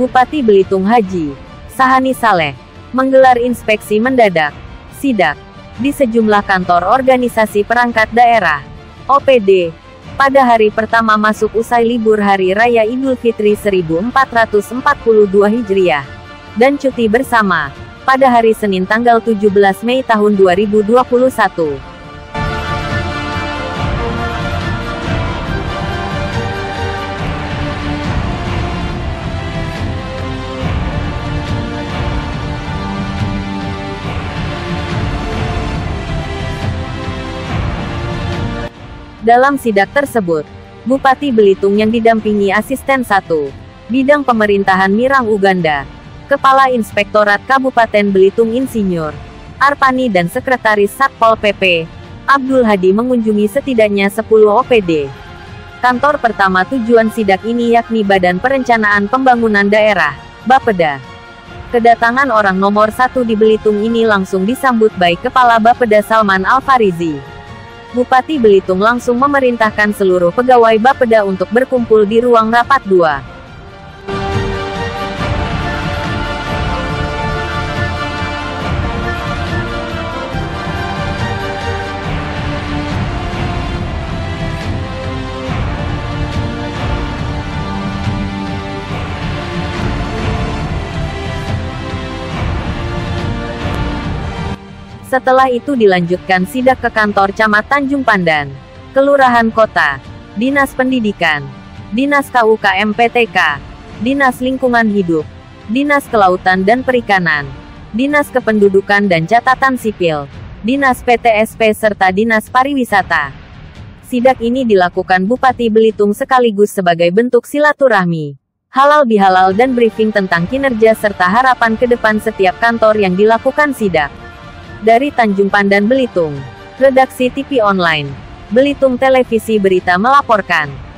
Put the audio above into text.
Bupati Belitung Haji Sahani Saleh menggelar inspeksi mendadak sidak di sejumlah kantor organisasi perangkat daerah (OPD) pada hari pertama masuk usai libur Hari Raya Idul Fitri 1442 Hijriah dan cuti bersama pada hari Senin tanggal 17 Mei tahun 2021. Dalam sidak tersebut, Bupati Belitung yang didampingi Asisten 1 Bidang Pemerintahan Mirang Uganda, Kepala Inspektorat Kabupaten Belitung Insinyur Arpani dan Sekretaris Satpol PP Abdul Hadi mengunjungi setidaknya 10 OPD. Kantor pertama tujuan sidak ini yakni Badan Perencanaan Pembangunan Daerah, Bapeda. Kedatangan orang nomor 1 di Belitung ini langsung disambut baik Kepala Bapeda Salman Al-Farizi. Bupati Belitung langsung memerintahkan seluruh pegawai Bapeda untuk berkumpul di ruang rapat 2. Setelah itu dilanjutkan sidak ke kantor Camat Tanjung Pandan, Kelurahan Kota, Dinas Pendidikan, Dinas KUKM PTK, Dinas Lingkungan Hidup, Dinas Kelautan dan Perikanan, Dinas Kependudukan dan Catatan Sipil, Dinas PTSP serta Dinas Pariwisata. Sidak ini dilakukan Bupati Belitung sekaligus sebagai bentuk silaturahmi, halal bihalal dan briefing tentang kinerja serta harapan ke depan setiap kantor yang dilakukan sidak. Dari Tanjung Pandan Belitung, Redaksi TV Online, Belitung Televisi Berita melaporkan.